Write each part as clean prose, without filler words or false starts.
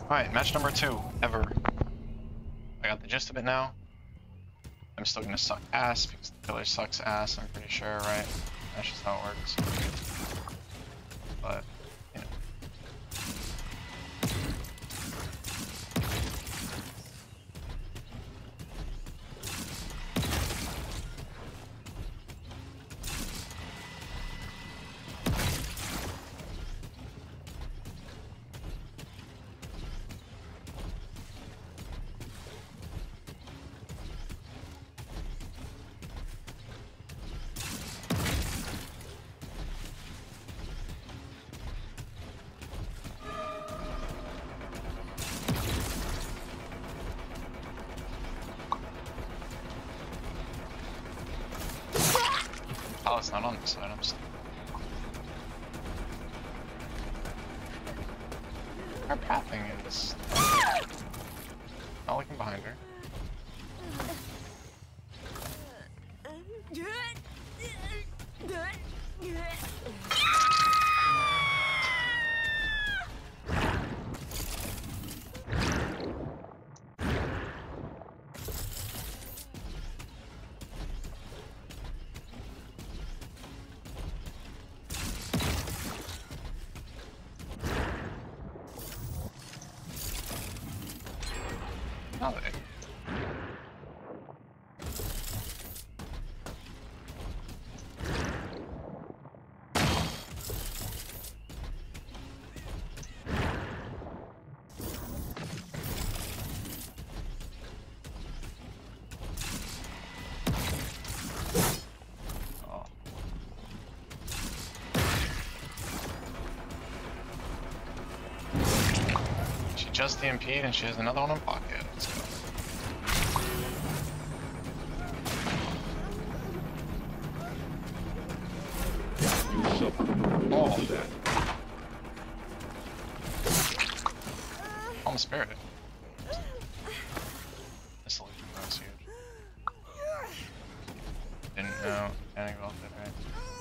Alright, match number 2 ever. I got the gist of it now. I'm still gonna suck ass because the killer sucks ass, I'm pretty sure, right? That's just how it works. But, you know. Oh, it's not on this side, I'm still. Our pathing is not looking behind her. Now that she just EMP'd and she has another one in pocket. Let's go. Oh. On the spirit. This illusion was huge. Didn't know. Panic about that, right?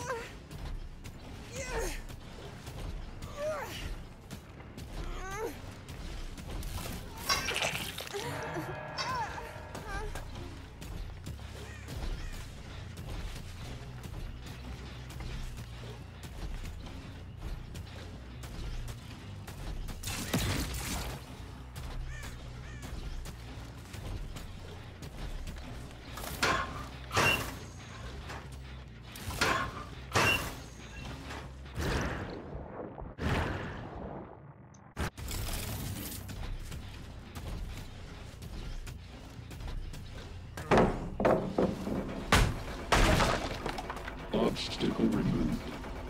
Obstacle removed.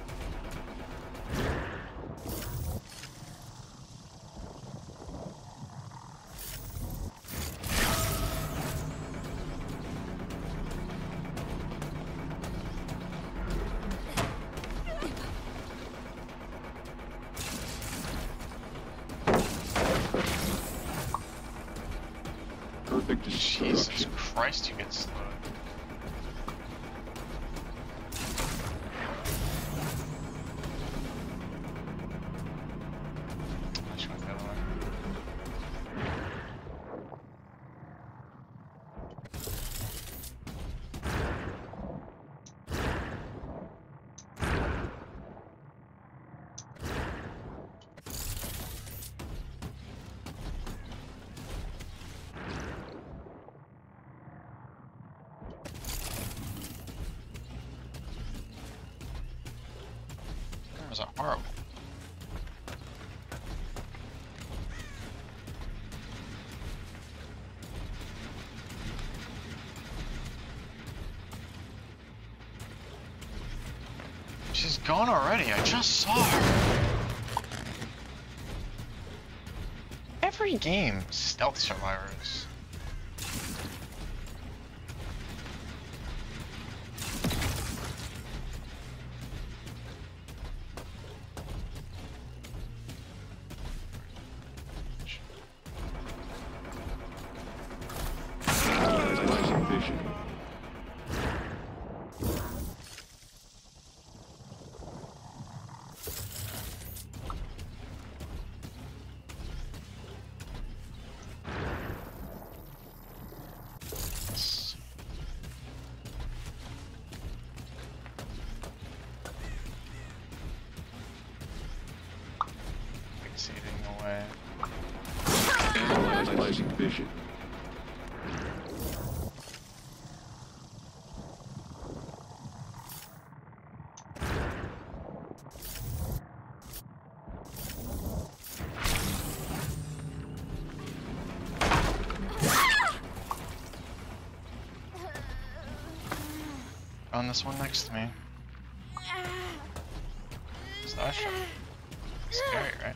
Perfect destruction. Jesus Christ, you get slowed. That was a horrible. She's gone already, I just saw her. Every game, stealth survivors. Vision. fixating away. Analyzing vision. On this one next to me. Stash. Scary, right?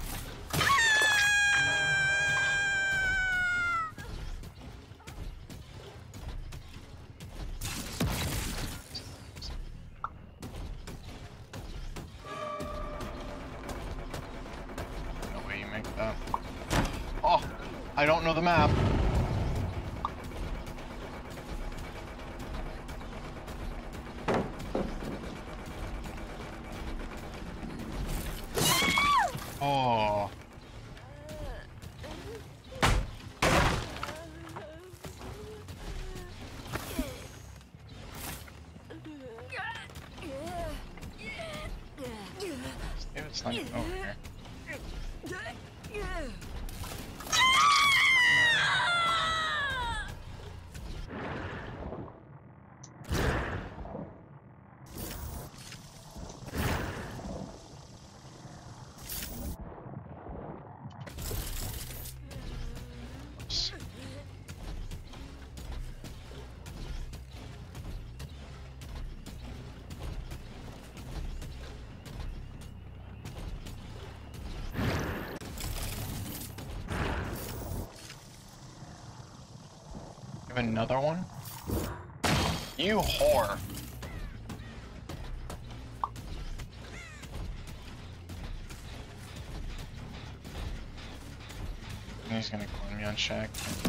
No way you make that. Oh, I don't know the map. Oh. David's not even over here. Have another one? You whore. He's gonna clone me on Shaq.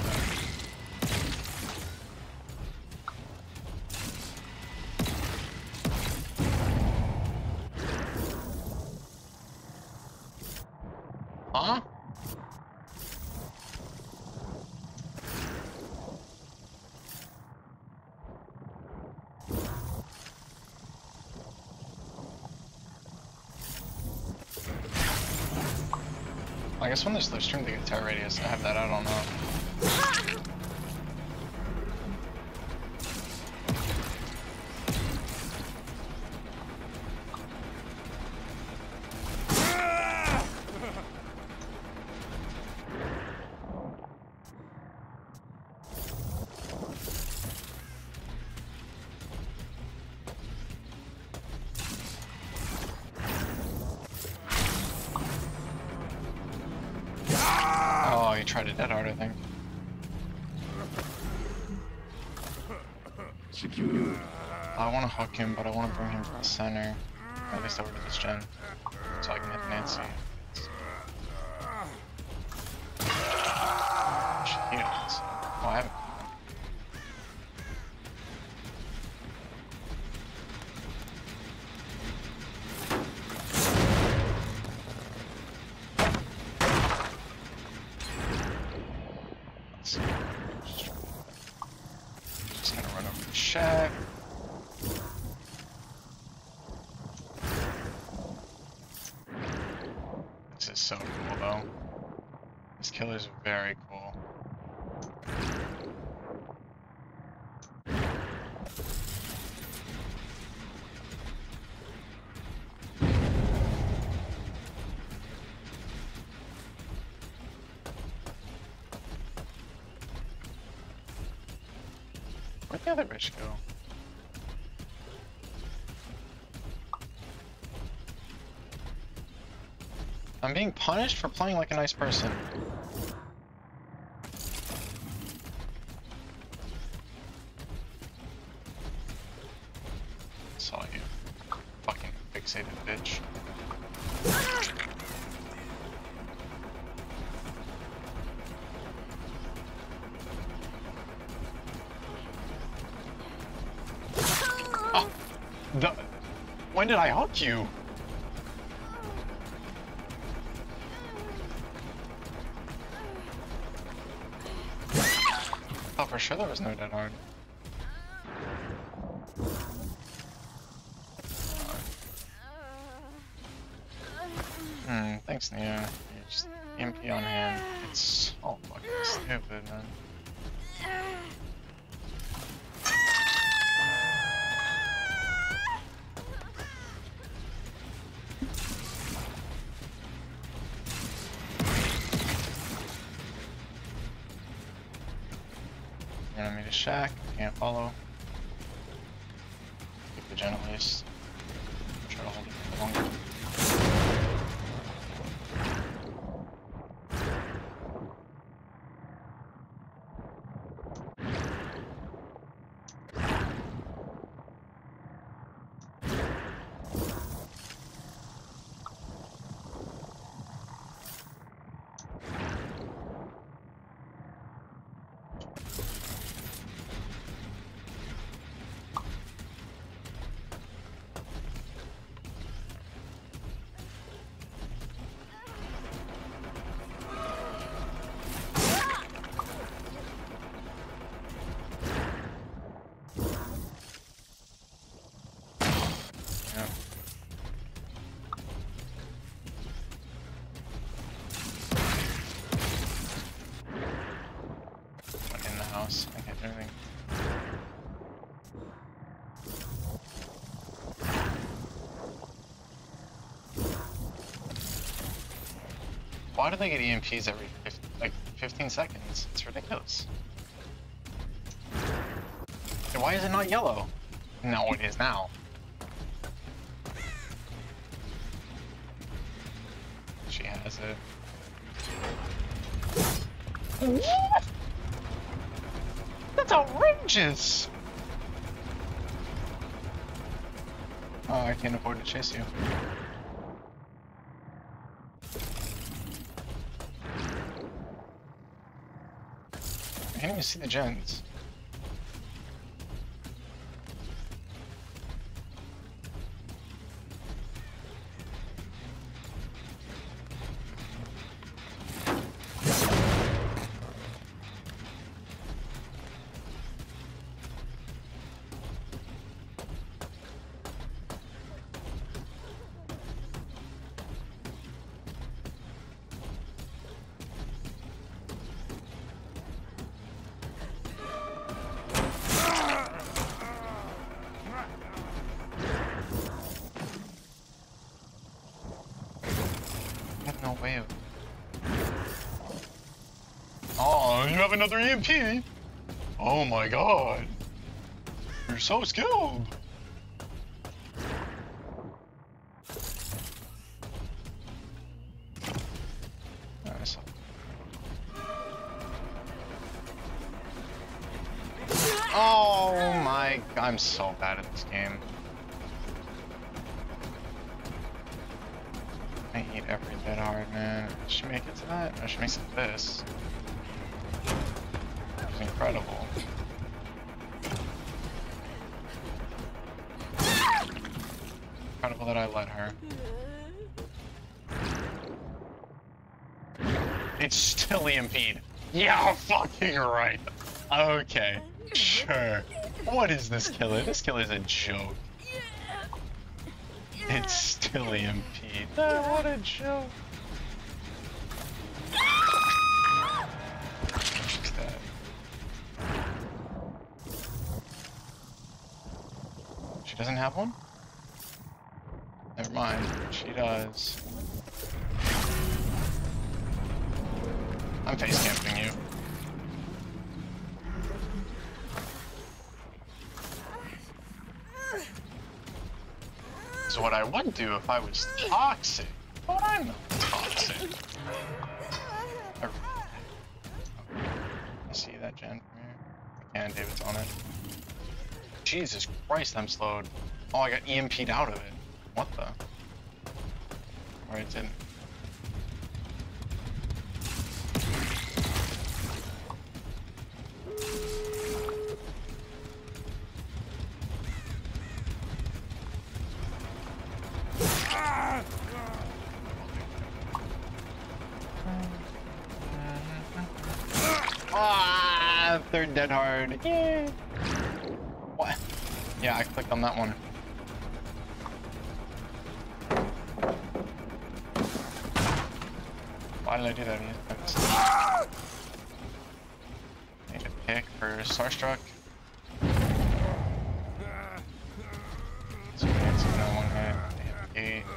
Huh? I guess when there's low stream, they get terror radius. I have that out on that. Tried a dead hard, I think. Secure. I want to hook him, but I want to bring him to the center. At least over to this gen. So I can hit Nancy. She heals. Oh, I haven't. Just gonna run over the shack. This is so cool though. This killer's very cool. Where'd the other bitch go? I'm being punished for playing like a nice person. Saw you. Fucking fixated bitch. Oh, when did I hook you? Oh, for sure there was no dead hard. Thanks, Nia. Just EMP on hand. It's so fucking stupid, man. Enemy to shack, can't follow. Keep the gen at least. Try to hold it for longer. I can't do anything. Why do they get EMPs every 15 seconds? It's ridiculous. And why is it not yellow? No, it is now. She has it. What? That's outrageous! Oh, I can't afford to chase you. I can't even see the gens. No way of... Oh, you have another EMP? Oh my god. You're so skilled. Nice. Oh my... I'm so bad at this game. I hate every bit hard, man. Did she make it to that? No, she makes it to this. It's incredible. Incredible that I let her. It's still EMP'd. Yeah, fucking right. Okay, sure. What is this killer? This killer's a joke. It's still EMP'd. Oh, what a joke. She's dead. She doesn't have one? Never mind. She does. I'm face camping you. Is what I would do if I was toxic. But I'm not toxic. I see that gen from here. I can, David's on it. Jesus Christ, I'm slowed. Oh, I got EMP'd out of it. What the? Or it didn't. Ah, third dead hard. Yeah. What? Yeah, I clicked on that one. Why did I do that? Need a pick for Starstruck. So it's no one hit. They hit 8.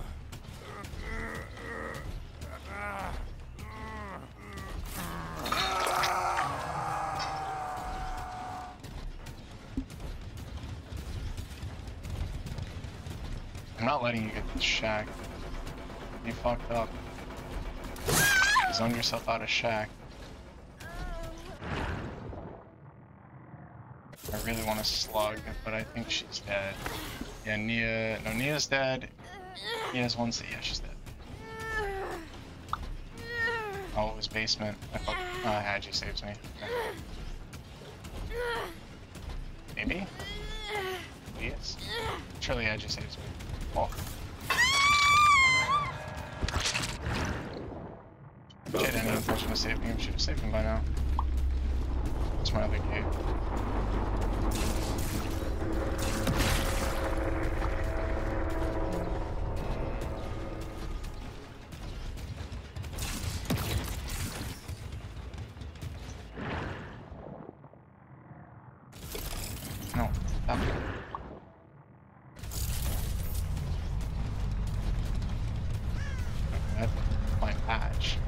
I'm not letting you get the shack. You fucked up. You zoned yourself out of shack. I really want to slug, but I think she's dead. Yeah, Nia. No, Nia's dead. Nia's one. Yeah, she's dead. Oh, it was basement. I thought. Hadji saves me. Okay. Maybe? Yes. Surely Hadji saves me. Oh. She had any intention to save me. Should have saved him by now. That's my other gate. No, stop. That's my patch.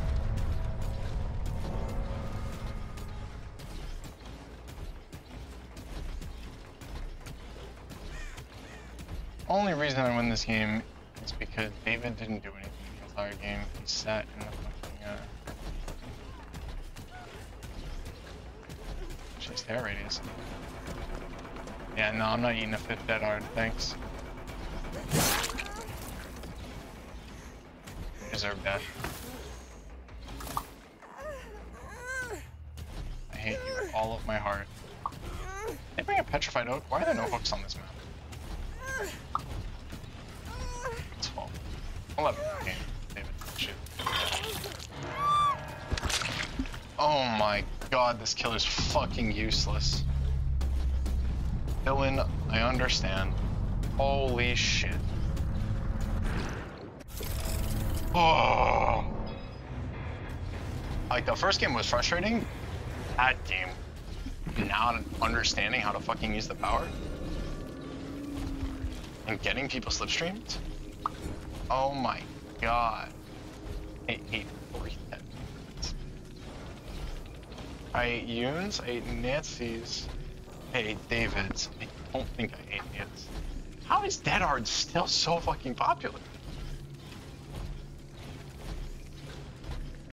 Only reason I win this game is because David didn't do anything the entire game. He sat in the fucking she's hair radius. Yeah, no, I'm not eating a 5th dead hard, thanks. Deserve death. I hate you with all of my heart. They bring a petrified oak? Why are there no hooks on this map? It's fault. 11 game, David. Shoot. Oh my god, this killer's fucking useless. Villain, I understand. Holy shit. Oh. Like, the first game was frustrating. That game, not understanding how to fucking use the power and getting people slipstreamed. Oh my god. I hate that. I ate Yoons, I ate Nancy's, I ate David's. I don't think I ate Nancy's. How is Dead Hard still so fucking popular?